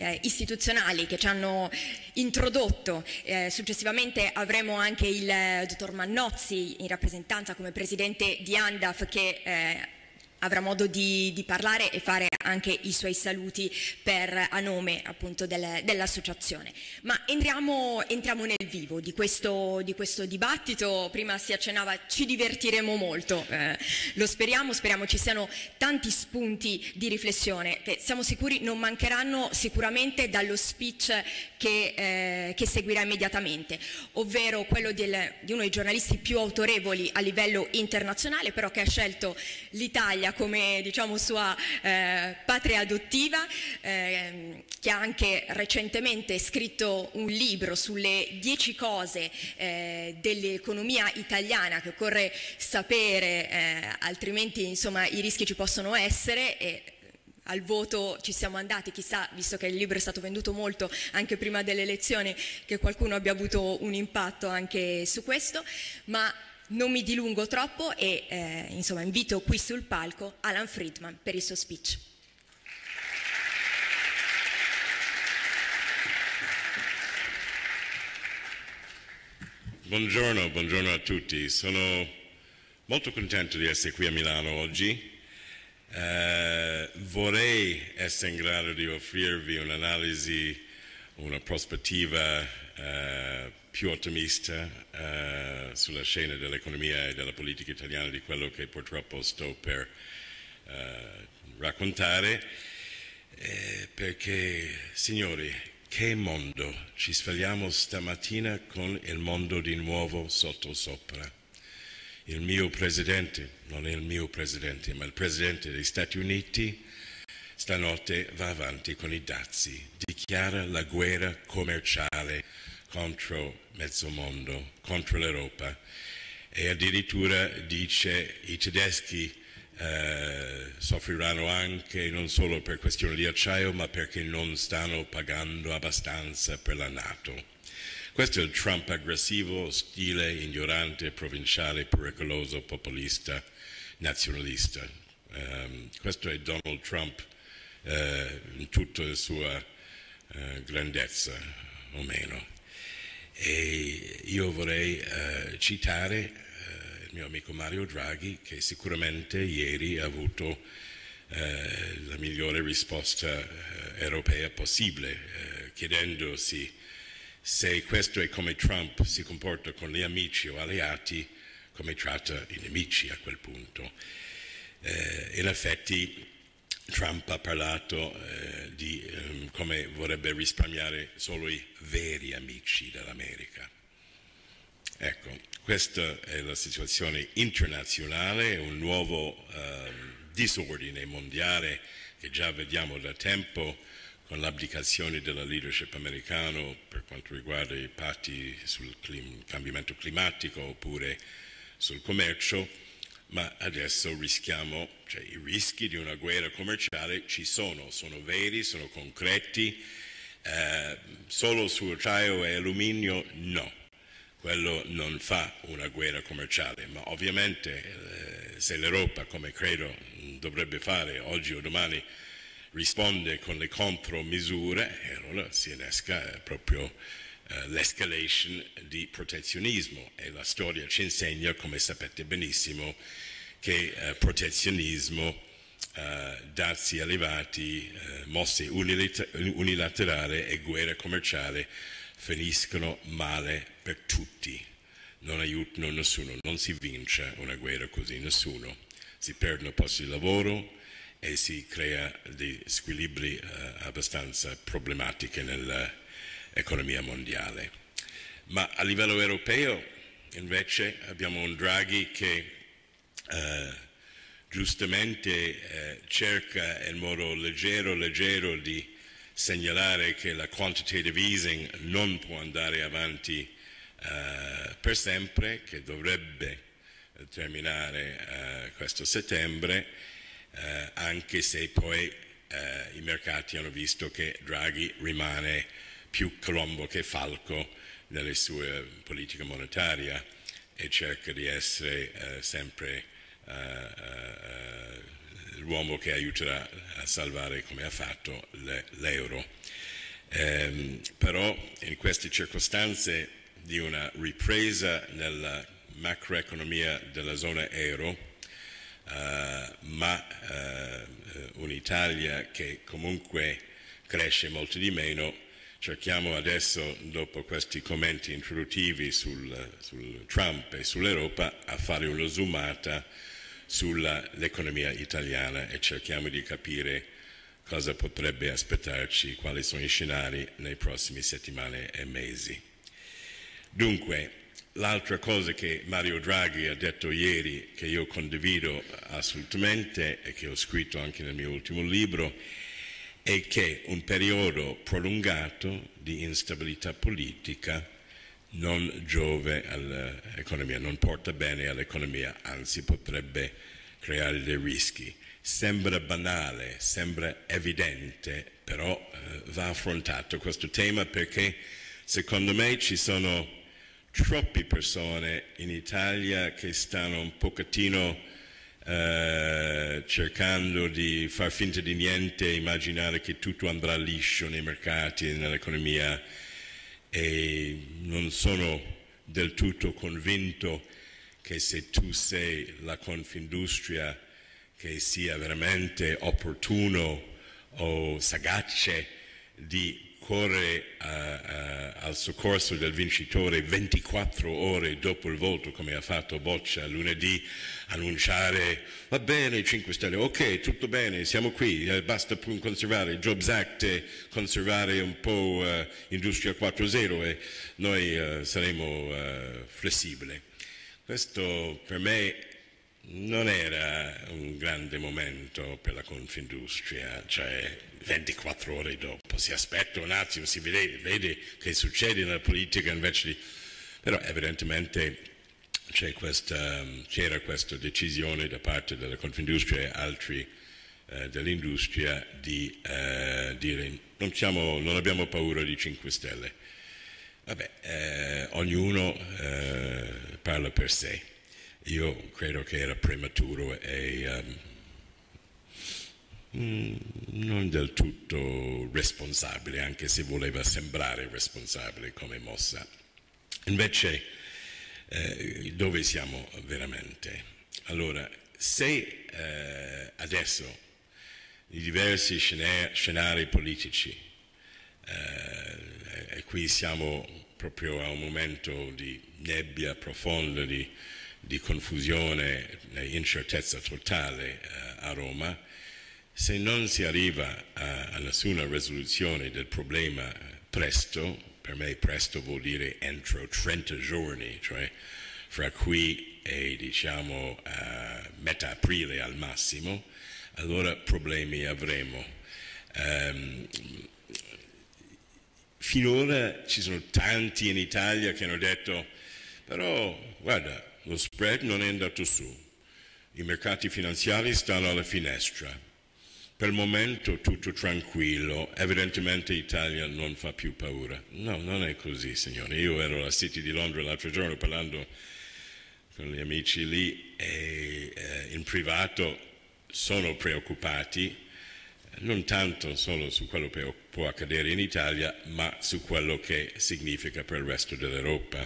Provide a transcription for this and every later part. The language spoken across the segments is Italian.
istituzionali che ci hanno introdotto. Successivamente avremo anche il dottor Mannozzi in rappresentanza come presidente di ANDAF che avrà modo di parlare e fare anche i suoi saluti a nome appunto dell'associazione. Ma entriamo nel vivo di questo dibattito. Prima si accennava, ci divertiremo molto, lo speriamo ci siano tanti spunti di riflessione che siamo sicuri non mancheranno sicuramente dallo speech che seguirà immediatamente, ovvero quello di uno dei giornalisti più autorevoli a livello internazionale, però che ha scelto l'Italia come, diciamo, sua patria adottiva, che ha anche recentemente scritto un libro sulle 10 cose dell'economia italiana che occorre sapere, altrimenti insomma i rischi ci possono essere. E al voto ci siamo andati, chissà, visto che il libro è stato venduto molto anche prima delle elezioni, che qualcuno abbia avuto un impatto anche su questo, ma non mi dilungo troppo e insomma invito qui sul palco Alan Friedman per il suo speech. Buongiorno a tutti. Sono molto contento di essere qui a Milano oggi. Vorrei essere in grado di offrirvi un'analisi, una prospettiva più ottimista sulla scena dell'economia e della politica italiana di quello che purtroppo sto per raccontare, perché, signori, che mondo! Ci svegliamo stamattina con il mondo di nuovo sottosopra. Il mio presidente, non è il mio presidente, ma il presidente degli Stati Uniti, stanotte va avanti con i dazi, dichiara la guerra commerciale contro mezzo mondo, contro l'Europa, e addirittura dice i tedeschi soffriranno anche non solo per questioni di acciaio, ma perché non stanno pagando abbastanza per la NATO. Questo è il Trump aggressivo, ostile, ignorante, provinciale, pericoloso, populista, nazionalista. Questo è Donald Trump in tutta la sua grandezza, o meno. E io vorrei citare il mio amico Mario Draghi, che sicuramente ieri ha avuto la migliore risposta europea possibile, chiedendosi se questo è come Trump si comporta con gli amici o alleati, come tratta i nemici a quel punto. In effetti Trump ha parlato di come vorrebbe risparmiare solo i veri amici dell'America. Ecco, questa è la situazione internazionale, un nuovo disordine mondiale che già vediamo da tempo con l'abdicazione della leadership americano per quanto riguarda i patti sul cambiamento climatico oppure sul commercio, ma adesso rischiamo, cioè i rischi di una guerra commerciale ci sono veri, sono concreti, solo su acciaio e alluminio no. Quello non fa una guerra commerciale, ma ovviamente se l'Europa, come credo dovrebbe fare oggi o domani, risponde con le contromisure, allora si innesca proprio l'escalation di protezionismo, e la storia ci insegna, come sapete benissimo, che protezionismo, dazi elevati, mosse unilaterali e guerra commerciale finiscono male per tutti, non aiutano nessuno, non si vince una guerra così, nessuno, si perdono posti di lavoro e si crea dei squilibri abbastanza problematici nell'economia mondiale. Ma a livello europeo invece abbiamo un Draghi che giustamente cerca in modo leggero di segnalare che la quantitative easing non può andare avanti per sempre, che dovrebbe terminare questo settembre, anche se poi i mercati hanno visto che Draghi rimane più colombo che falco nelle sue politiche monetarie e cerca di essere sempre l'uomo che aiuterà a salvare, come ha fatto, l'euro. Però in queste circostanze di una ripresa nella macroeconomia della zona euro, ma un'Italia che comunque cresce molto di meno, cerchiamo adesso, dopo questi commenti introduttivi sul Trump e sull'Europa, a fare una zoomata sull'economia italiana e cerchiamo di capire cosa potrebbe aspettarci, quali sono i scenari nei prossimi settimane e mesi. Dunque, l'altra cosa che Mario Draghi ha detto ieri, che io condivido assolutamente e che ho scritto anche nel mio ultimo libro, è che un periodo prolungato di instabilità politica non giove all'economia, non porta bene all'economia, anzi potrebbe creare dei rischi. Sembra banale, sembra evidente, però va affrontato questo tema perché secondo me ci sono troppe persone in Italia che stanno un pochettino cercando di far finta di niente, immaginare che tutto andrà liscio nei mercati e nell'economia, e non sono del tutto convinto che se tu sei la Confindustria che sia veramente opportuno o sagace di correre al soccorso del vincitore 24 ore dopo il voto, come ha fatto Boccia lunedì, annunciare va bene 5 Stelle, ok, tutto bene, siamo qui, basta conservare il Jobs Act, conservare un po' Industria 4.0 e noi saremo flessibili. Questo per me non era un grande momento per la Confindustria, cioè 24 ore dopo si aspetta un attimo, si vede che succede nella politica invece di... Però evidentemente c'era questa decisione da parte della Confindustria e altri dell'industria di dire non abbiamo paura di 5 Stelle. Vabbè, ognuno parla per sé. Io credo che era prematuro e non del tutto responsabile, anche se voleva sembrare responsabile come mossa. Invece, dove siamo veramente? Allora, se adesso i diversi scenari politici, e qui siamo proprio a un momento di nebbia profonda, di confusione e incertezza totale a Roma, se non si arriva a nessuna risoluzione del problema presto, per me presto vuol dire entro 30 giorni, cioè fra qui e diciamo metà aprile al massimo, allora problemi avremo. Finora ci sono tanti in Italia che hanno detto però guarda, lo spread non è andato su, i mercati finanziari stanno alla finestra, per il momento tutto tranquillo, evidentemente l'Italia non fa più paura. No, non è così, signore. Io ero alla City di Londra l'altro giorno parlando con gli amici lì e in privato sono preoccupati, non tanto solo su quello che può accadere in Italia, ma su quello che significa per il resto dell'Europa.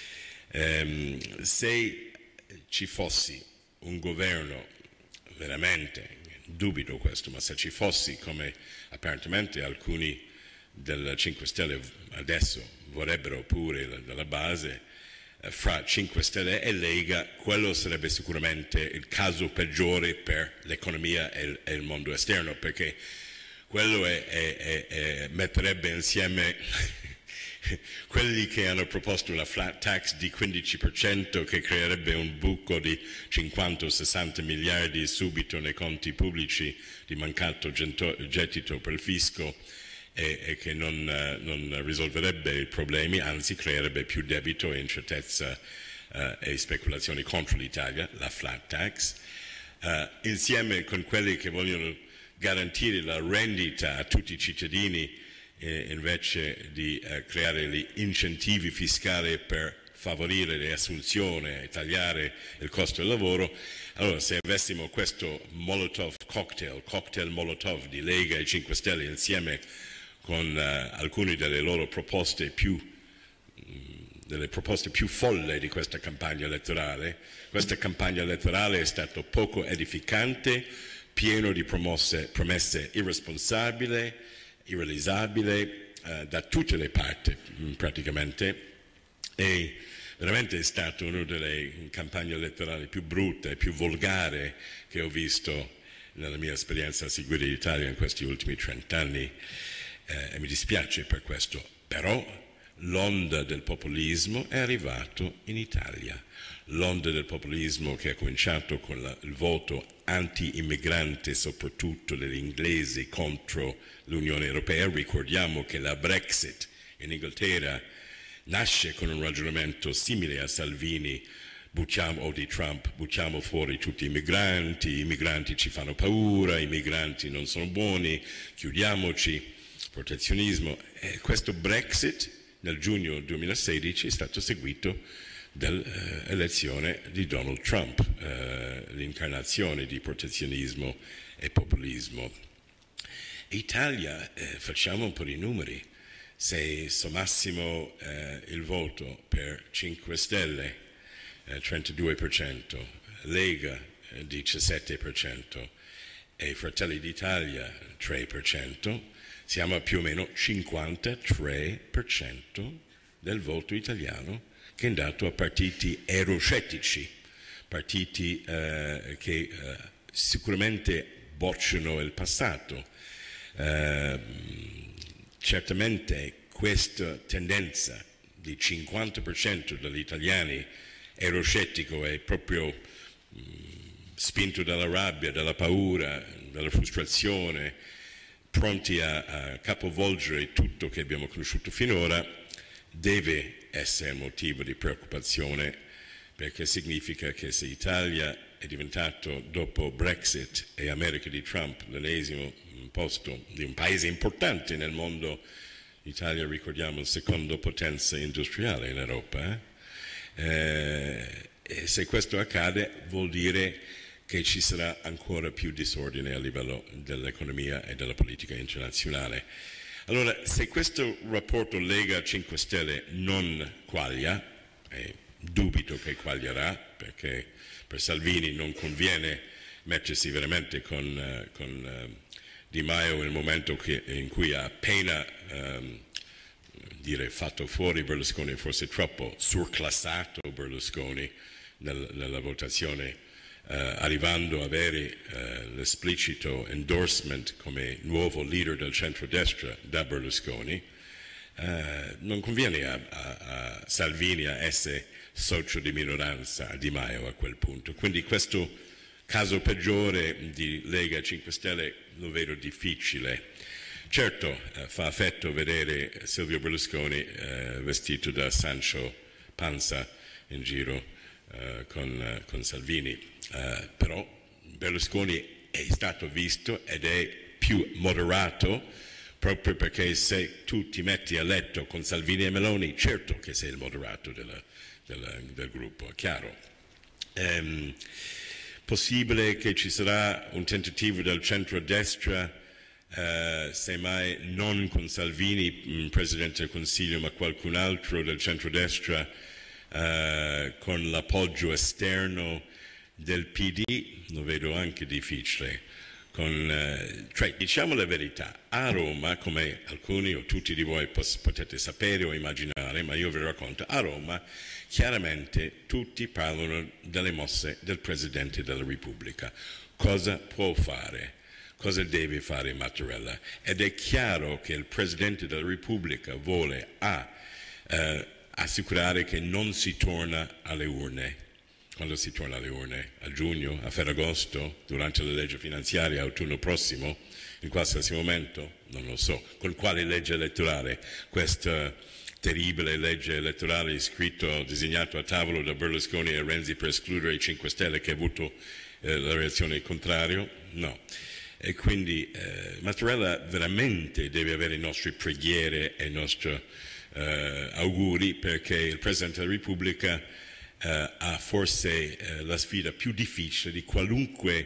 Se ci fosse un governo, veramente, dubito questo, ma se ci fosse, come apparentemente alcuni del 5 Stelle adesso vorrebbero pure dalla base, fra 5 Stelle e Lega, quello sarebbe sicuramente il caso peggiore per l'economia e il mondo esterno, perché quello metterebbe insieme quelli che hanno proposto una flat tax di 15% che creerebbe un buco di 50 o 60 miliardi subito nei conti pubblici di mancato gettito per il fisco e che non risolverebbe i problemi, anzi creerebbe più debito e incertezza e speculazioni contro l'Italia, la flat tax, insieme con quelli che vogliono garantire la rendita a tutti i cittadini invece di creare gli incentivi fiscali per favorire le assunzioni e tagliare il costo del lavoro. Allora, se avessimo questo cocktail Molotov di Lega e 5 Stelle insieme con alcune delle loro proposte delle proposte più folle di questa campagna elettorale. Questa campagna elettorale è stata poco edificante, pieno di promesse irresponsabili, irrealizzabili da tutte le parti praticamente, e veramente è stata una delle campagne elettorali più brutte, più volgari che ho visto nella mia esperienza a seguire l'Italia in questi ultimi 30 anni, e mi dispiace per questo, però l'onda del populismo è arrivata in Italia. L'onda del populismo che è cominciato con il voto anti-immigrante, soprattutto degli inglesi contro l'Unione Europea. Ricordiamo che la Brexit in Inghilterra nasce con un ragionamento simile a Salvini o di Trump: buttiamo fuori tutti i migranti ci fanno paura, i migranti non sono buoni, chiudiamoci, protezionismo. E questo Brexit nel giugno 2016 è stato seguito dall'elezione di Donald Trump, l'incarnazione di protezionismo e populismo. Italia, facciamo un po' di numeri. Se sommassimo il voto per 5 Stelle, 32%, Lega 17% e Fratelli d'Italia 3%, siamo a più o meno 53% del voto italiano che è andato a partiti euroscettici, partiti che sicuramente bocciano il passato. Certamente questa tendenza di 50% degli italiani euroscettico è proprio spinto dalla rabbia, dalla paura, dalla frustrazione, pronti a capovolgere tutto che abbiamo conosciuto finora, deve essere motivo di preoccupazione, perché significa che se l'Italia è diventato, dopo Brexit e America di Trump, l'ennesimo posto di un paese importante nel mondo, l'Italia, ricordiamo, la seconda potenza industriale in Europa, e se questo accade vuol dire che ci sarà ancora più disordine a livello dell'economia e della politica internazionale. Allora, se questo rapporto Lega 5 Stelle non quaglia, e dubito che quaglierà, perché per Salvini non conviene mettersi veramente con Di Maio nel momento in cui ha appena fatto fuori Berlusconi, forse troppo surclassato Berlusconi nella votazione, arrivando ad avere l'esplicito endorsement come nuovo leader del centrodestra da Berlusconi. Non conviene a Salvini a essere socio di minoranza a Di Maio a quel punto. Quindi questo caso peggiore di Lega 5 Stelle lo vedo difficile. Certo, fa affetto vedere Silvio Berlusconi vestito da Sancho Panza in giro con Salvini, però Berlusconi è stato visto ed è più moderato, proprio perché se tu ti metti a letto con Salvini e Meloni, certo che sei il moderato del gruppo, è chiaro. Possibile che ci sarà un tentativo del centrodestra, semmai non con Salvini, Presidente del Consiglio, ma qualcun altro del centrodestra, con l'appoggio esterno del PD? Lo vedo anche difficile. Cioè, diciamo la verità, a Roma, come alcuni o tutti di voi potete sapere o immaginare, ma io vi racconto, a Roma chiaramente tutti parlano delle mosse del Presidente della Repubblica. Cosa può fare? Cosa deve fare Mattarella? Ed è chiaro che il Presidente della Repubblica vuole assicurare che non si torna alle urne. Quando si torna alle urne? A giugno? A Ferragosto? Durante la legge finanziaria? Autunno prossimo? In qualsiasi momento? Non lo so. Con quale legge elettorale? Questa terribile legge elettorale disegnato a tavolo da Berlusconi e Renzi per escludere i 5 Stelle, che ha avuto la reazione contraria? No. E quindi Mattarella veramente deve avere le nostre preghiere e i nostri auguri, perché il Presidente della Repubblica ha forse la sfida più difficile di qualunque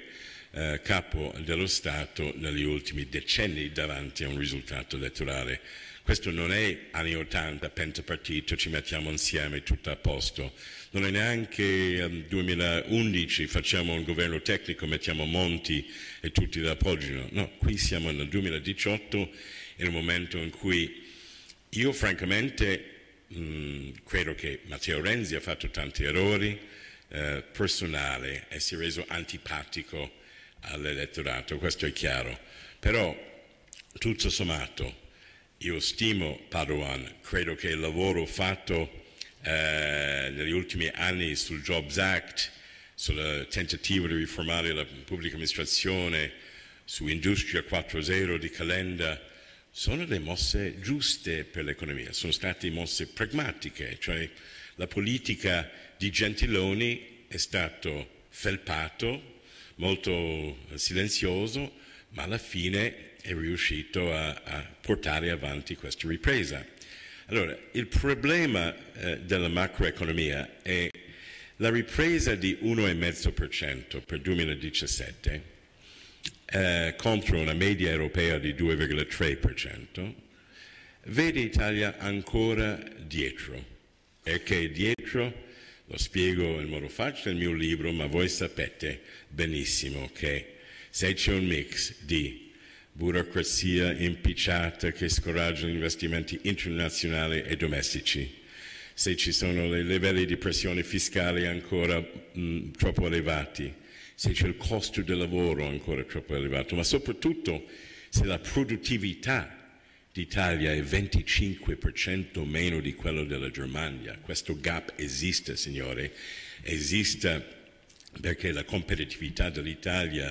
capo dello Stato negli ultimi decenni davanti a un risultato elettorale. Questo non è anni 80, pentapartito, ci mettiamo insieme, tutto a posto. Non è neanche 2011, facciamo un governo tecnico, mettiamo Monti e tutti lo appoggiano. No, qui siamo nel 2018, in un momento in cui io francamente credo che Matteo Renzi ha fatto tanti errori personali e si è reso antipatico all'elettorato, questo è chiaro. Però, tutto sommato, io stimo Padoan, credo che il lavoro fatto negli ultimi anni sul Jobs Act, sul tentativo di riformare la pubblica amministrazione, su Industria 4.0 di Calenda, sono le mosse giuste per l'economia, sono state mosse pragmatiche, cioè la politica di Gentiloni è stato felpato, molto silenzioso, ma alla fine è riuscito a portare avanti questa ripresa. Allora, il problema della macroeconomia è la ripresa di 1,5% per 2017 contro una media europea di 2,3%, vede l'Italia ancora dietro. Perché dietro? Lo spiego in modo facile nel mio libro, ma voi sapete benissimo che se c'è un mix di burocrazia impicciata che scoraggia gli investimenti internazionali e domestici, se ci sono dei livelli di pressione fiscale ancora troppo elevati, se c'è il costo del lavoro ancora troppo elevato, ma soprattutto se la produttività d'Italia è 25% meno di quello della Germania. Questo gap esiste, signore, esiste perché la competitività dell'Italia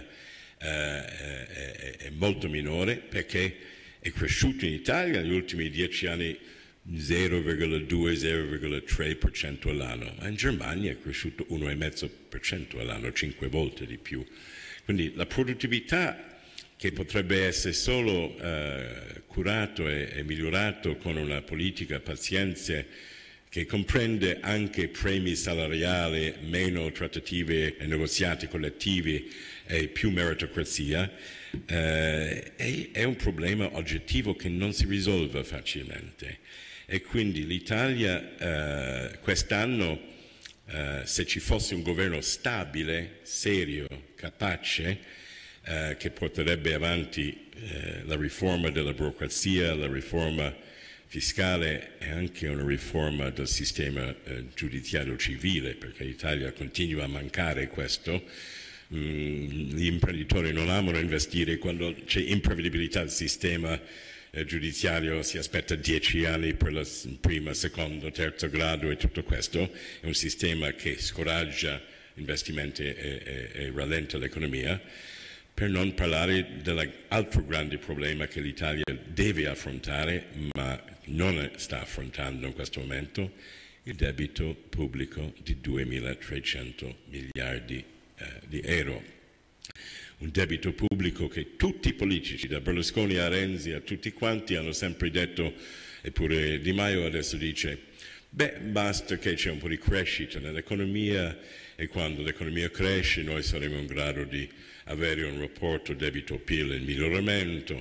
è molto minore, perché è cresciuto in Italia negli ultimi 10 anni 0,2-0,3% all'anno, ma in Germania è cresciuto 1,5% all'anno, 5 volte di più. Quindi la produttività, che potrebbe essere solo curato e migliorato con una politica pazienza che comprende anche premi salariali, meno trattative e negoziati collettivi e più meritocrazia, è un problema oggettivo che non si risolve facilmente. E quindi l'Italia quest'anno, se ci fosse un governo stabile, serio, capace, che porterebbe avanti la riforma della burocrazia, la riforma fiscale e anche una riforma del sistema giudiziario civile, perché l'Italia continua a mancare questo. Gli imprenditori non amano investire quando c'è imprevedibilità del sistema giudiziario, si aspetta 10 anni per il primo, secondo, terzo grado e tutto questo. È un sistema che scoraggia investimenti e rallenta l'economia. Per non parlare dell'altro grande problema che l'Italia deve affrontare, ma non sta affrontando in questo momento, il debito pubblico di 2.300 miliardi di euro. Un debito pubblico che tutti i politici, da Berlusconi a Renzi a tutti quanti, hanno sempre detto, eppure Di Maio adesso dice, basta che c'è un po' di crescita nell'economia e quando l'economia cresce noi saremo in grado di avere un rapporto debito-PIL in miglioramento.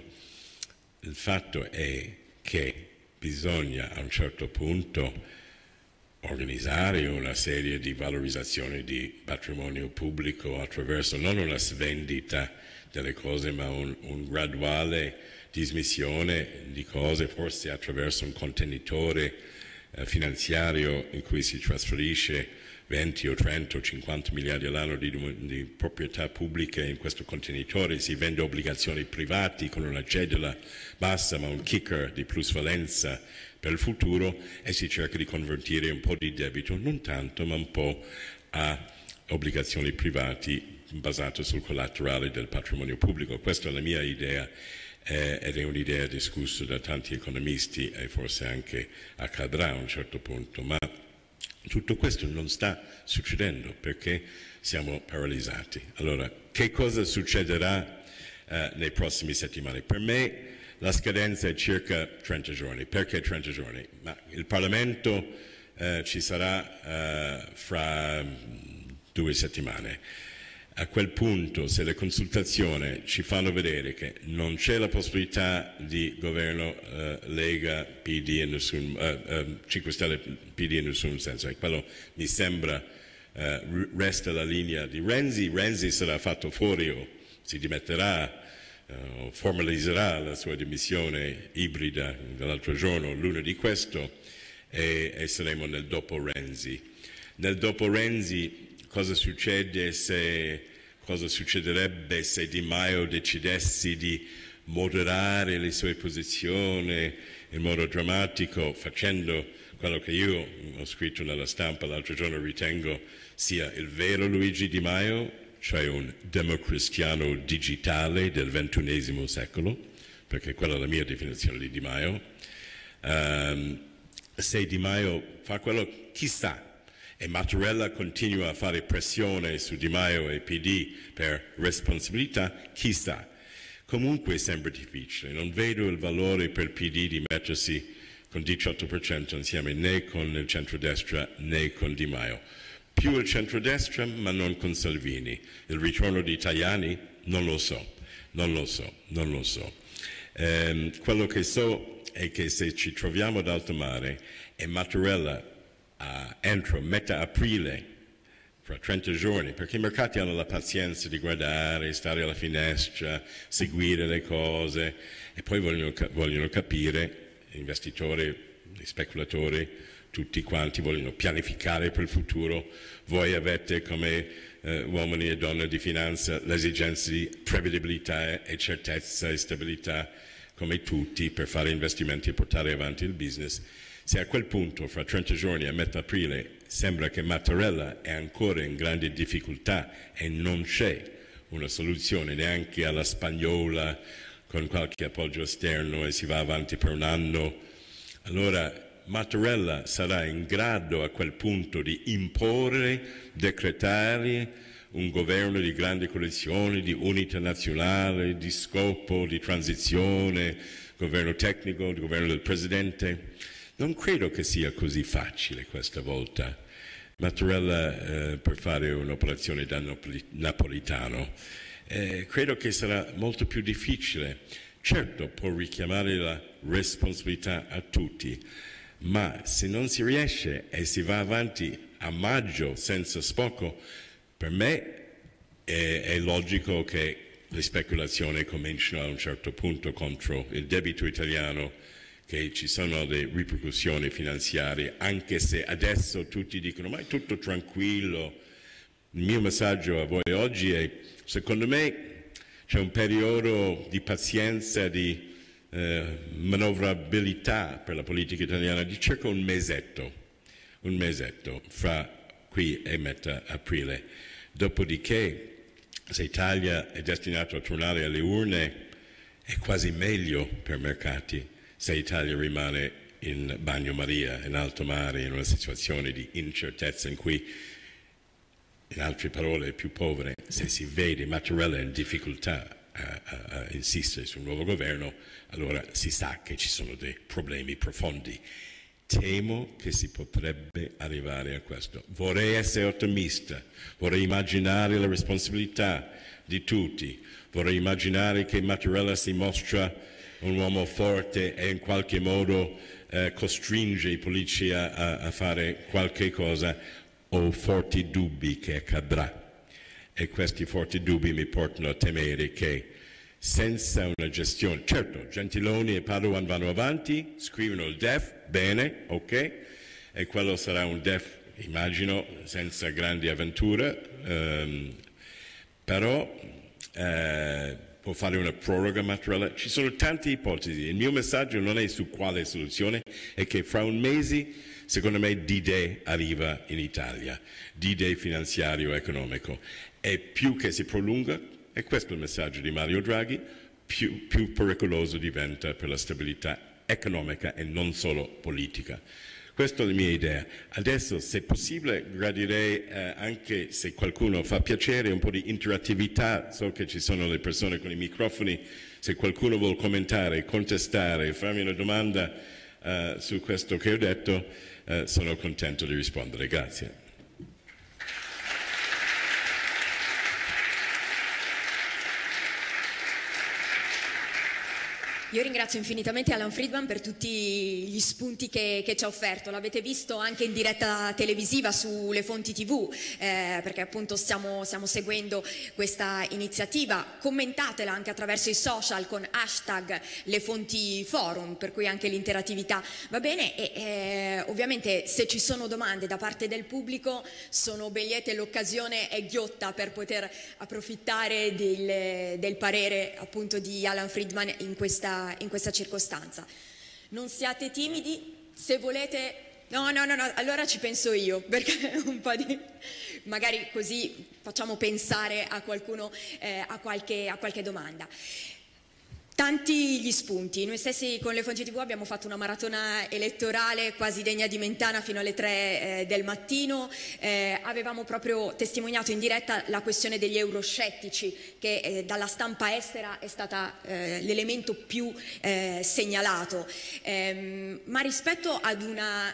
Il fatto è che bisogna a un certo punto organizzare una serie di valorizzazioni di patrimonio pubblico attraverso non una svendita delle cose, ma un graduale dismissione di cose, forse attraverso un contenitore finanziario in cui si trasferisce 20 o 30 o 50 miliardi all'anno di proprietà pubbliche in questo contenitore, si vende obbligazioni private con una cedola bassa ma un kicker di plusvalenza per il futuro e si cerca di convertire un po' di debito, non tanto ma un po' a obbligazioni private basate sul collaterale del patrimonio pubblico. Questa è la mia idea ed è un'idea discussa da tanti economisti e forse anche accadrà a un certo punto, ma tutto questo non sta succedendo perché siamo paralizzati. Allora, che cosa succederà nei prossimi settimane? Per me la scadenza è circa 30 giorni. Perché 30 giorni? Ma il Parlamento ci sarà fra 2 settimane. A quel punto, se le consultazioni ci fanno vedere che non c'è la possibilità di governo Lega, PD e 5 Stelle, PD in nessun senso, e quello mi sembra resta la linea di Renzi. Renzi sarà fatto fuori o si dimetterà, formalizzerà la sua dimissione ibrida dall'altro giorno, lunedì questo, e saremo nel dopo Renzi. Nel dopo Renzi cosa succederebbe se Di Maio decidesse di moderare le sue posizioni in modo drammatico, facendo quello che io ho scritto nella stampa l'altro giorno, ritengo sia il vero Luigi Di Maio, cioè un democristiano digitale del XXI secolo, perché quella è la mia definizione di Di Maio. Se Di Maio fa quello, chissà, e Mattarella continua a fare pressione su Di Maio e PD per responsabilità, chissà. Comunque sembra difficile, non vedo il valore per il PD di mettersi con 18% insieme né con il centrodestra né con Di Maio. Più il centrodestra, ma non con Salvini. Il ritorno di Tajani? Non lo so. Quello che so è che se ci troviamo ad alto mare e Mattarella entro metà aprile, fra 30 giorni, perché i mercati hanno la pazienza di guardare, stare alla finestra, seguire le cose e poi vogliono capire, gli investitori, gli speculatori, tutti quanti vogliono pianificare per il futuro. Voi avete come uomini e donne di finanza l'esigenza di prevedibilità e certezza e stabilità come tutti per fare investimenti e portare avanti il business. Se a quel punto, fra 30 giorni a metà aprile, sembra che Mattarella è ancora in grande difficoltà e non c'è una soluzione neanche alla spagnola con qualche appoggio esterno e si va avanti per un anno, allora Mattarella sarà in grado a quel punto di imporre, decretare un governo di grande coalizione, di unità nazionale, di scopo, di transizione, governo tecnico, di governo del Presidente. Non credo che sia così facile questa volta. Mattarella per fare un'operazione da napolitano. Credo che sarà molto più difficile. Certo, può richiamare la responsabilità a tutti, ma se non si riesce e si va avanti a maggio senza sbocco, per me è logico che le speculazioni cominciano a un certo punto contro il debito italiano, che ci sono le ripercussioni finanziarie, anche se adesso tutti dicono ma è tutto tranquillo. Il mio messaggio a voi oggi è, secondo me c'è un periodo di pazienza, di manovrabilità per la politica italiana di circa un mesetto fra qui e metà aprile. Dopodiché, se Italia è destinato a tornare alle urne, è quasi meglio per mercati se Italia rimane in bagnomaria, in alto mare, in una situazione di incertezza in cui, in altre parole più povere, se si vede Mattarella in difficoltà a insistere sul nuovo governo, allora si sa che ci sono dei problemi profondi. Temo che si potrebbe arrivare a questo. Vorrei essere ottimista, vorrei immaginare la responsabilità di tutti, vorrei immaginare che Mattarella si mostra un uomo forte e in qualche modo costringe i politici a fare qualche cosa. Ho forti dubbi che accadrà e questi forti dubbi mi portano a temere che senza una gestione, certo Gentiloni e Padoan vanno avanti, scrivono il DEF, bene, ok, e quello sarà un DEF, immagino, senza grandi avventure, però può fare una proroga Mattarella. Ci sono tante ipotesi. Il mio messaggio non è su quale soluzione, è che fra un mese, secondo me, D-Day arriva in Italia, D-Day finanziario e economico. E più che si prolunga, e questo è il messaggio di Mario Draghi, più pericoloso diventa per la stabilità economica e non solo politica. Questa è la mia idea. Adesso, se possibile, gradirei anche, se qualcuno fa piacere, un po' di interattività. So che ci sono le persone con i microfoni. Se qualcuno vuole commentare, contestare, farmi una domanda su questo che ho detto, sono contento di rispondere. Grazie. Io ringrazio infinitamente Alan Friedman per tutti gli spunti che ci ha offerto. L'avete visto anche in diretta televisiva sulle fonti TV, perché appunto stiamo seguendo questa iniziativa. Commentatela anche attraverso i social con hashtag Le Fonti Forum, per cui anche l'interattività va bene. E ovviamente se ci sono domande da parte del pubblico sono ben liete, l'occasione è ghiotta per poter approfittare del parere appunto di Alan Friedman in questa circostanza. Non siate timidi, se volete... No, allora ci penso io, perché un po' di... magari così facciamo pensare a qualcuno, a qualche domanda. Tanti gli spunti, noi stessi con le fonti TV abbiamo fatto una maratona elettorale quasi degna di Mentana fino alle 3 del mattino, avevamo proprio testimoniato in diretta la questione degli euroscettici che dalla stampa estera è stata l'elemento più segnalato, ma rispetto ad una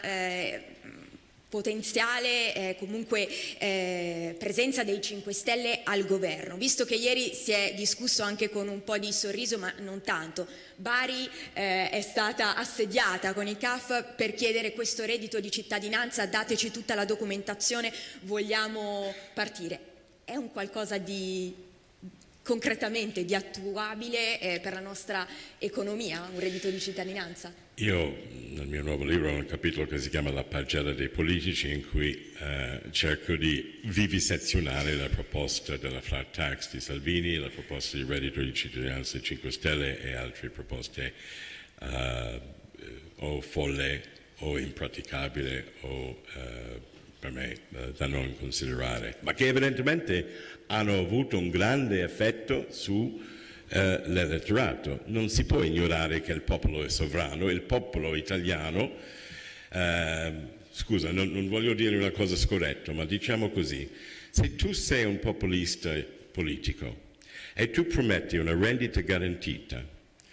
potenziale comunque presenza dei 5 Stelle al governo, visto che ieri si è discusso anche con un po' di sorriso ma non tanto. Bari è stata assediata con i CAF per chiedere questo reddito di cittadinanza, dateci tutta la documentazione, vogliamo partire. È un qualcosa di concretamente di attuabile per la nostra economia, un reddito di cittadinanza? Io nel mio nuovo libro ho un capitolo che si chiama La pagella dei politici, in cui cerco di vivisezionare la proposta della flat tax di Salvini, la proposta di reddito di cittadinanza 5 Stelle e altre proposte o folle o impraticabile o per me da non considerare, ma che evidentemente hanno avuto un grande effetto su l'elettorato. Non si può ignorare che il popolo è sovrano, il popolo italiano, scusa, non voglio dire una cosa scorretta, ma diciamo così, se tu sei un populista politico e tu prometti una rendita garantita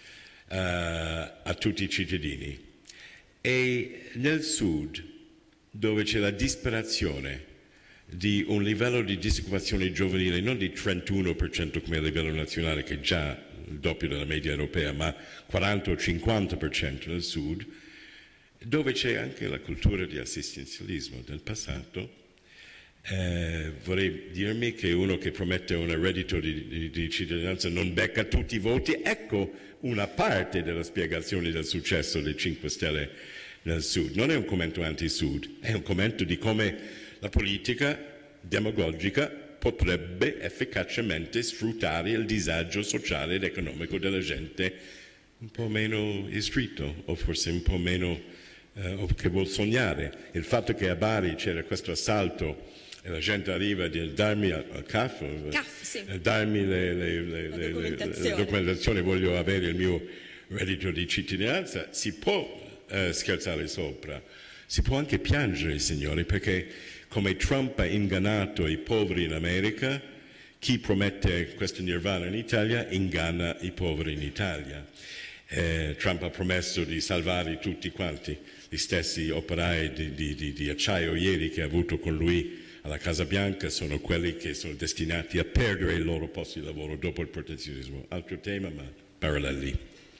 a tutti i cittadini e nel sud, dove c'è la disperazione di un livello di disoccupazione giovanile non di 31% come a livello nazionale, che è già il doppio della media europea, ma 40 o 50% nel sud, dove c'è anche la cultura di assistenzialismo del passato, vorrei dirmi che uno che promette un reddito di cittadinanza non becca tutti i voti. Ecco una parte della spiegazione del successo dei 5 Stelle nel sud. Non è un commento anti-sud, è un commento di come la politica demagogica potrebbe efficacemente sfruttare il disagio sociale ed economico della gente un po' meno istruito o forse un po' meno che vuol sognare. Il fatto che a Bari c'era questo assalto e la gente arriva a dire darmi al CAF, sì. darmi la documentazione, voglio avere il mio reddito di cittadinanza, si può scherzare sopra, si può anche piangere, signori, perché come Trump ha ingannato i poveri in America, chi promette questo nirvana in Italia inganna i poveri in Italia. Trump ha promesso di salvare tutti quanti, gli stessi operai di acciaio ieri che ha avuto con lui alla Casa Bianca sono quelli che sono destinati a perdere il loro posto di lavoro dopo il protezionismo. Altro tema, ma paralleli.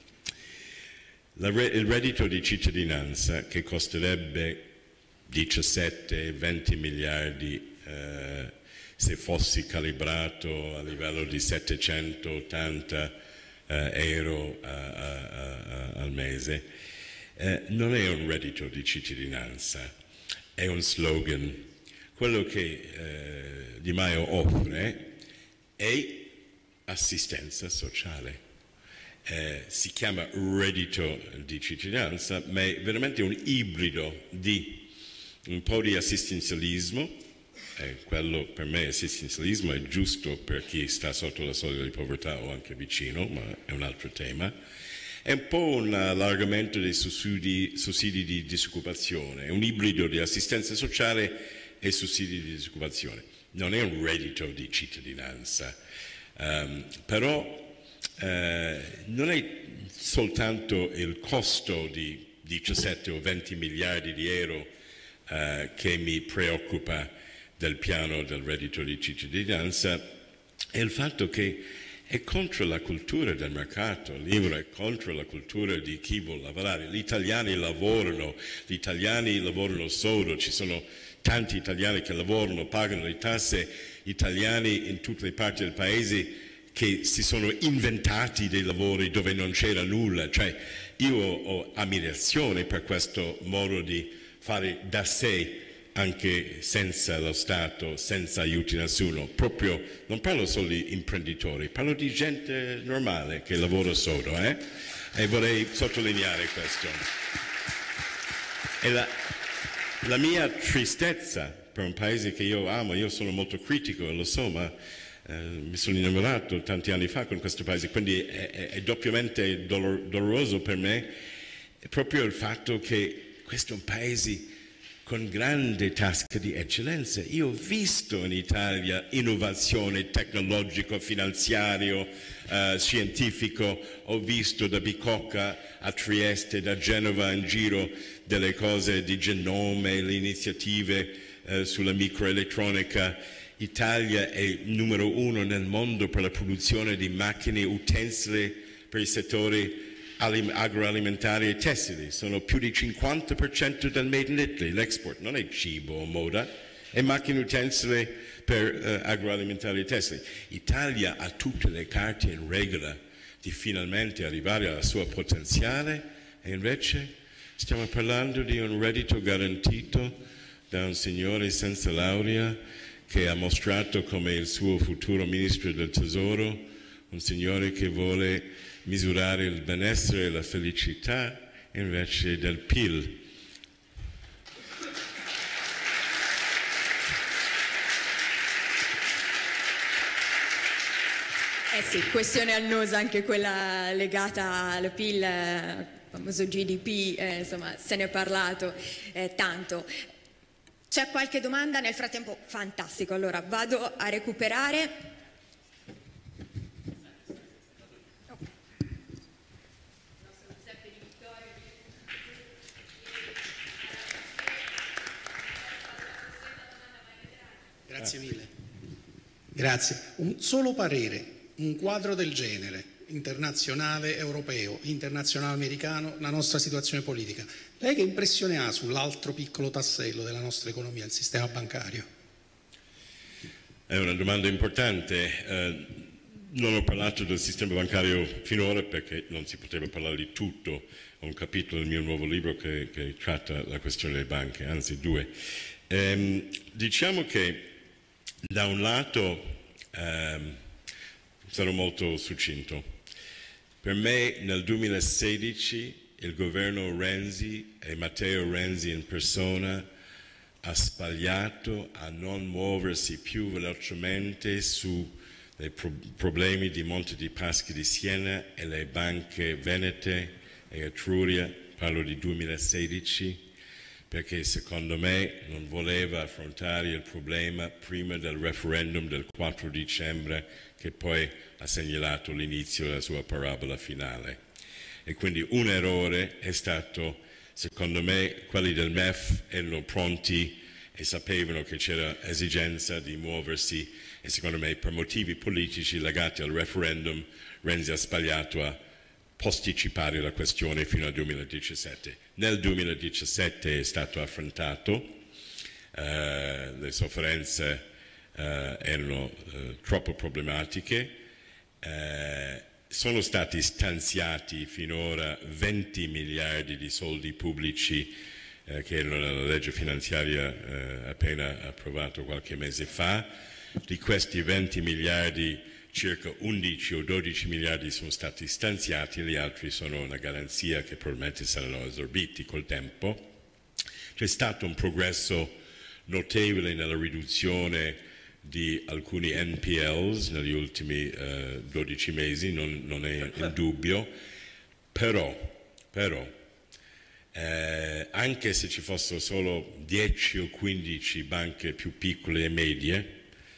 Il reddito di cittadinanza, che costerebbe 17-20 miliardi se fossi calibrato a livello di 780 euro al mese, non è un reddito di cittadinanza, è un slogan. Quello che Di Maio offre è assistenza sociale. Si chiama reddito di cittadinanza, ma è veramente un ibrido di un po' di assistenzialismo, quello per me assistenzialismo è giusto per chi sta sotto la soglia di povertà o anche vicino, ma è un altro tema, è un po' un allargamento dei sussidi di disoccupazione, un ibrido di assistenza sociale e sussidi di disoccupazione. Non è un reddito di cittadinanza, però non è soltanto il costo di 17 o 20 miliardi di euro che mi preoccupa del piano del reddito di cittadinanza, è il fatto che è contro la cultura del mercato libero, è contro la cultura di chi vuole lavorare. Gli italiani lavorano sodo, ci sono tanti italiani che lavorano, pagano le tasse, italiani in tutte le parti del paese che si sono inventati dei lavori dove non c'era nulla. Cioè, io ho ammirazione per questo modo di fare da sé, anche senza lo Stato, senza aiuti nessuno. Proprio, non parlo solo di imprenditori, parlo di gente normale che lavora sodo, e vorrei sottolineare questo. E la mia tristezza per un paese che io amo, io sono molto critico, lo so, ma mi sono innamorato tanti anni fa con questo paese, quindi è doppiamente doloroso per me, è proprio il fatto che questo è un paese con grande tasca di eccellenza. Io ho visto in Italia innovazione tecnologico, finanziario, scientifico, ho visto da Bicocca a Trieste, da Genova in giro delle cose di genome, le iniziative sulla microelettronica. L'Italia è il numero 1 nel mondo per la produzione di macchine utensili per i settori agroalimentari e tessili. Sono più del 50% del Made in Italy. L'export non è cibo o moda, è macchine utensili per agroalimentari e tessili. L'Italia ha tutte le carte in regola di finalmente arrivare alla sua potenziale e invece stiamo parlando di un reddito garantito da un signore senza laurea che ha mostrato come il suo futuro ministro del tesoro, un signore che vuole misurare il benessere e la felicità invece del PIL. Sì, questione annosa anche quella legata al PIL, il famoso GDP, insomma se ne è parlato tanto. C'è qualche domanda? Nel frattempo, fantastico, allora vado a recuperare. Grazie mille. Grazie. Un solo parere, un quadro del genere, internazionale europeo, internazionale americano, la nostra situazione politica. Lei che impressione ha sull'altro piccolo tassello della nostra economia, il sistema bancario? È una domanda importante. Non ho parlato del sistema bancario finora perché non si poteva parlare di tutto. Ho un capitolo del mio nuovo libro che tratta la questione delle banche, anzi 2. Diciamo che da un lato sarò molto succinto. Per me nel 2016 il governo Renzi e Matteo Renzi in persona ha sbagliato a non muoversi più velocemente sui problemi di Monte dei Paschi di Siena e le banche venete e Etruria, parlo di 2016, perché secondo me non voleva affrontare il problema prima del referendum del 4 dicembre che poi ha segnalato l'inizio della sua parabola finale. E quindi un errore è stato, secondo me, quelli del MEF erano pronti e sapevano che c'era esigenza di muoversi e secondo me per motivi politici legati al referendum Renzi ha sbagliato a posticipare la questione fino al 2017. Nel 2017 è stato affrontato, le sofferenze erano troppo problematiche, sono stati stanziati finora 20 miliardi di soldi pubblici che erano nella legge finanziaria appena approvato qualche mese fa. Di questi 20 miliardi circa 11 o 12 miliardi sono stati stanziati, gli altri sono una garanzia che probabilmente saranno assorbiti col tempo. C'è stato un progresso notevole nella riduzione di alcuni NPLs negli ultimi 12 mesi, non è in dubbio, però anche se ci fossero solo 10 o 15 banche più piccole e medie,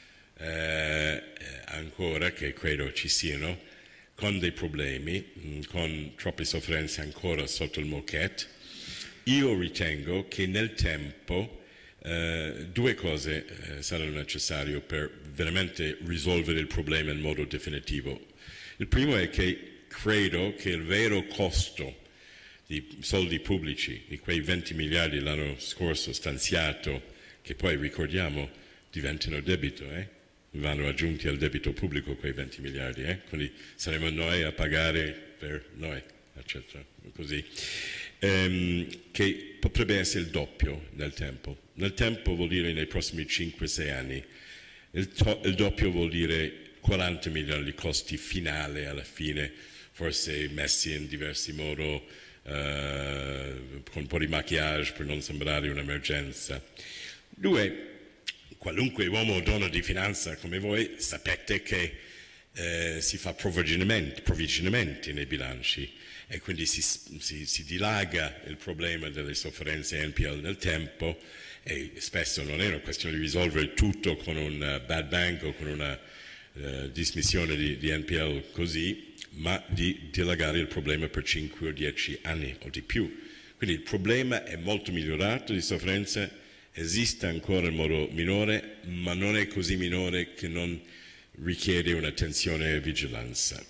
ancora, che credo ci siano, con dei problemi, con troppe sofferenze ancora sotto il moquette, io ritengo che nel tempo due cose saranno necessarie per veramente risolvere il problema in modo definitivo. Il primo è che credo che il vero costo di soldi pubblici, di quei 20 miliardi l'anno scorso stanziato, che poi ricordiamo diventano debito, vanno aggiunti al debito pubblico quei 20 miliardi, quindi saremo noi a pagare per noi, eccetera, così. Che potrebbe essere il doppio nel tempo. Nel tempo vuol dire nei prossimi 5-6 anni. Il doppio vuol dire 40 miliardi di costi finali alla fine, forse messi in diversi modi, con un po' di maquillage per non sembrare un'emergenza. 2. Qualunque uomo o donna di finanza come voi sapete che si fa provvigionamenti nei bilanci e quindi si dilaga il problema delle sofferenze NPL nel tempo e spesso non è una questione di risolvere tutto con un bad bank o con una dismissione di NPL così, ma di dilagare il problema per 5 o 10 anni o di più. Quindi il problema è molto migliorato di sofferenza, esiste ancora in modo minore, ma non è così minore che non richiede un'attenzione e vigilanza.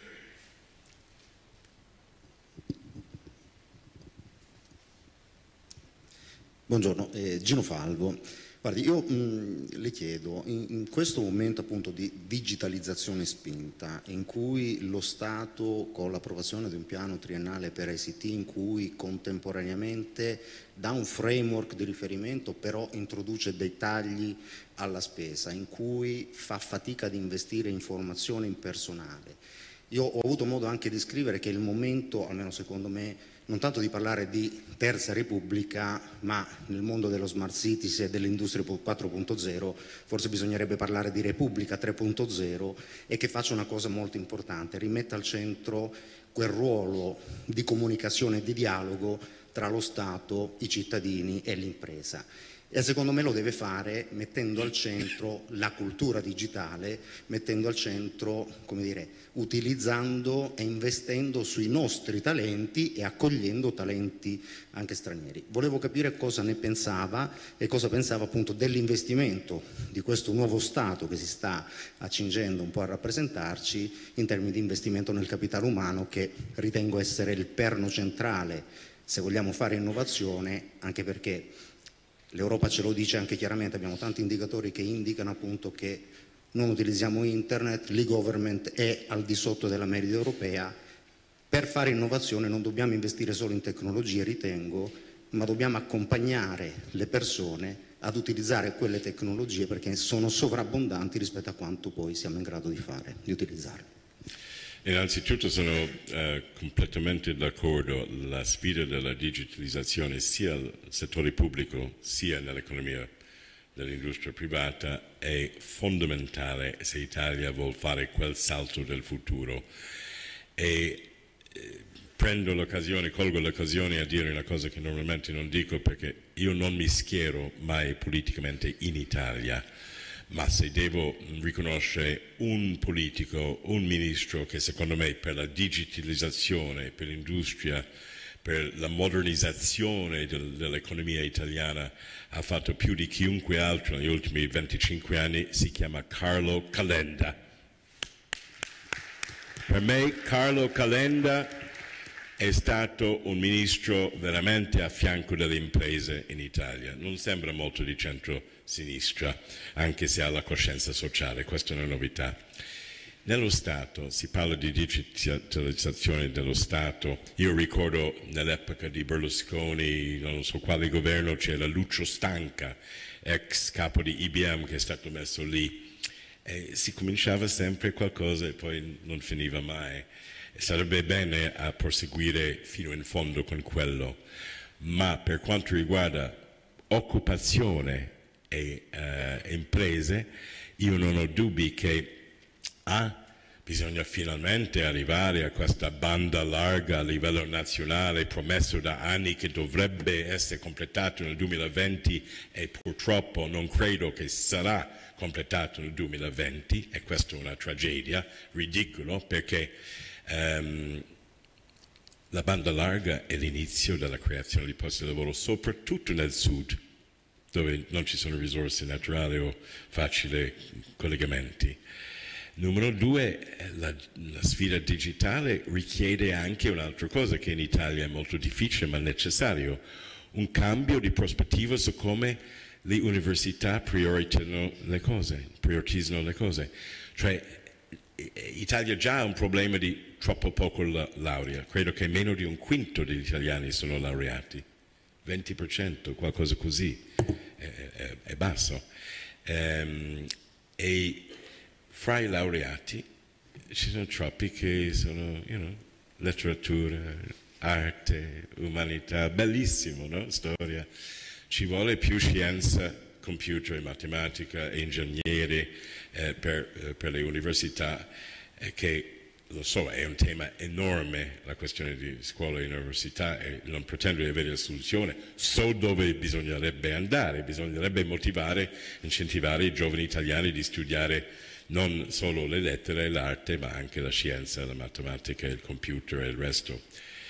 Buongiorno, Gino Falvo. Guardi, io le chiedo, in questo momento appunto di digitalizzazione spinta, in cui lo Stato con l'approvazione di un piano triennale per ICT, in cui contemporaneamente dà un framework di riferimento, però introduce dei tagli alla spesa, in cui fa fatica ad investire in formazione in personale. Io ho avuto modo anche di scrivere che è il momento, almeno secondo me, non tanto di parlare di terza repubblica, ma nel mondo dello smart cities e dell'industria 4.0 forse bisognerebbe parlare di repubblica 3.0 e che faccia una cosa molto importante, rimetta al centro quel ruolo di comunicazione e di dialogo tra lo Stato, i cittadini e l'impresa. E secondo me lo deve fare mettendo al centro la cultura digitale, mettendo al centro, come dire, utilizzando e investendo sui nostri talenti e accogliendo talenti anche stranieri. Volevo capire cosa ne pensava e cosa pensava appunto dell'investimento di questo nuovo Stato che si sta accingendo un po' a rappresentarci in termini di investimento nel capitale umano, che ritengo essere il perno centrale se vogliamo fare innovazione, anche perché l'Europa ce lo dice anche chiaramente, abbiamo tanti indicatori che indicano appunto che non utilizziamo internet, l'e-government è al di sotto della media europea. Per fare innovazione non dobbiamo investire solo in tecnologie, ritengo, ma dobbiamo accompagnare le persone ad utilizzare quelle tecnologie perché sono sovrabbondanti rispetto a quanto poi siamo in grado di fare, di utilizzare. Innanzitutto sono completamente d'accordo, la sfida della digitalizzazione sia nel settore pubblico sia nell'economia dell'industria privata è fondamentale se l'Italia vuole fare quel salto del futuro. E colgo l'occasione a dire una cosa che normalmente non dico, perché io non mi schiero mai politicamente in Italia, ma se devo riconoscere un politico, un ministro che secondo me per la digitalizzazione, per l'industria, per la modernizzazione dell'economia italiana ha fatto più di chiunque altro negli ultimi 25 anni, si chiama Carlo Calenda. Per me Carlo Calenda è stato un ministro veramente a fianco delle imprese in Italia. Non sembra molto di centro-sinistra, anche se ha la coscienza sociale, questa è una novità. Nello Stato, si parla di digitalizzazione dello Stato, io ricordo nell'epoca di Berlusconi, non so quale governo, c'era Lucio Stanca, ex capo di IBM, che è stato messo lì, e si cominciava sempre qualcosa e poi non finiva mai. Sarebbe bene a proseguire fino in fondo con quello, ma per quanto riguarda occupazione e imprese, io non ho dubbi che bisogna finalmente arrivare a questa banda larga a livello nazionale promesso da anni, che dovrebbe essere completato nel 2020 e purtroppo non credo che sarà completato nel 2020, e questa è una tragedia, ridicolo, perché la banda larga è l'inizio della creazione di posti di lavoro, soprattutto nel sud, dove non ci sono risorse naturali o facili collegamenti. Numero 2, la sfida digitale richiede anche un'altra cosa che in Italia è molto difficile ma necessario, un cambio di prospettiva su come le università prioritizzano le cose. Cioè, Italia già ha un problema di troppo poco laurea, credo che meno di un quinto degli italiani sono laureati, 20%, qualcosa così, è basso. E fra i laureati ci sono troppi che sono, letteratura, arte, umanità, bellissimo, no? Storia. Ci vuole più scienza, computer, matematica, ingegneri per le università, che lo so, è un tema enorme la questione di scuola e università e non pretendo di avere la soluzione, so dove bisognerebbe andare, bisognerebbe motivare, incentivare i giovani italiani di studiare non solo le lettere e l'arte, ma anche la scienza, la matematica, il computer e il resto.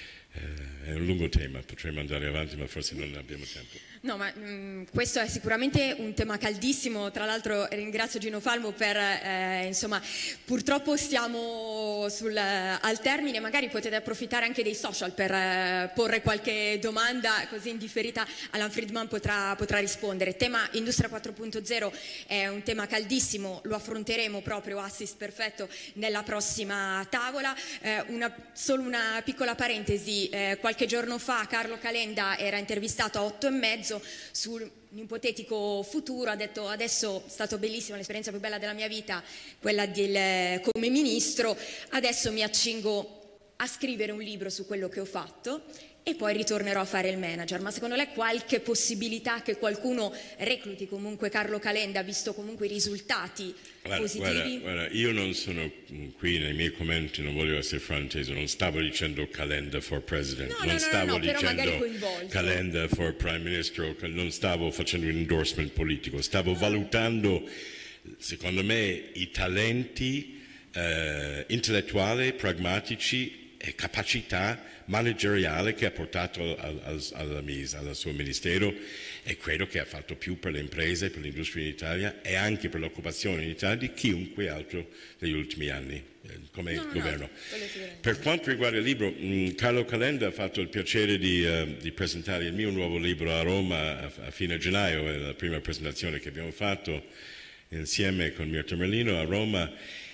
È un lungo tema, potremmo andare avanti, ma forse non abbiamo tempo. No, ma questo è sicuramente un tema caldissimo. Tra l'altro ringrazio Gino Falmo per, insomma, purtroppo stiamo al termine, magari potete approfittare anche dei social per porre qualche domanda, così in differita Alan Friedman potrà rispondere. Tema Industria 4.0 è un tema caldissimo, lo affronteremo proprio, assist perfetto, nella prossima tavola. Solo una piccola parentesi, qualche giorno fa Carlo Calenda era intervistato a 8:30 su un ipotetico futuro, ha detto: adesso è stata bellissima, l'esperienza più bella della mia vita, quella come ministro, adesso mi accingo a scrivere un libro su quello che ho fatto e poi ritornerò a fare il manager. Ma secondo lei qualche possibilità che qualcuno recluti comunque Carlo Calenda, visto comunque i risultati positivi? Guarda, io non sono qui nei miei commenti, non voglio essere frainteso, non stavo dicendo Calenda for President, non stavo dicendo Calenda for Prime Minister, non stavo facendo un endorsement politico, stavo valutando, secondo me, i talenti intellettuali, pragmatici e capacità manageriale che ha portato al suo ministero, e credo che ha fatto più per le imprese, per l'industria in Italia e anche per l'occupazione in Italia di chiunque altro negli ultimi anni come governo. Per quanto riguarda il libro, Carlo Calenda ha fatto il piacere di presentare il mio nuovo libro a Roma a fine gennaio, è la prima presentazione che abbiamo fatto insieme con Mirta Merlino a Roma.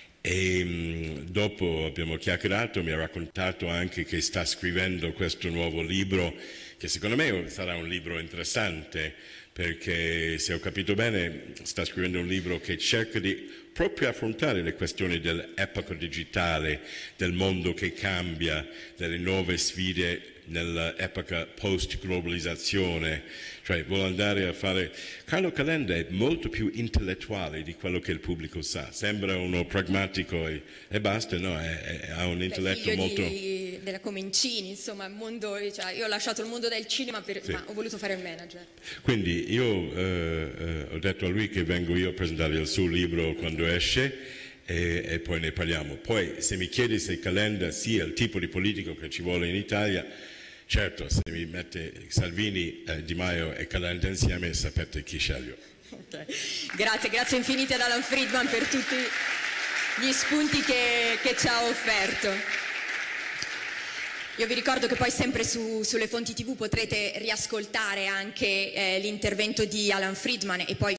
E dopo abbiamo chiacchierato, mi ha raccontato anche che sta scrivendo questo nuovo libro, che secondo me sarà un libro interessante, perché se ho capito bene sta scrivendo un libro che cerca di proprio affrontare le questioni dell'epoca digitale, del mondo che cambia, delle nuove sfide nell'epoca post-globalizzazione, cioè vuole andare a fare... Carlo Calenda è molto più intellettuale di quello che il pubblico sa, sembra uno pragmatico e basta, no, ha un intelletto molto... della Comencini, insomma, mondo, cioè, io ho lasciato il mondo del cinema, ma ho voluto fare il manager. Quindi io ho detto a lui che vengo io a presentare il suo libro quando esce, e poi ne parliamo. Poi se mi chiedi se Calenda sia il tipo di politico che ci vuole in Italia, certo, se mi mette Salvini, Di Maio e Calenda insieme sapete chi sceglio. Okay. Grazie infinite ad Alan Friedman per tutti gli spunti che ci ha offerto. Io vi ricordo che poi sempre sulle fonti TV potrete riascoltare anche l'intervento di Alan Friedman e poi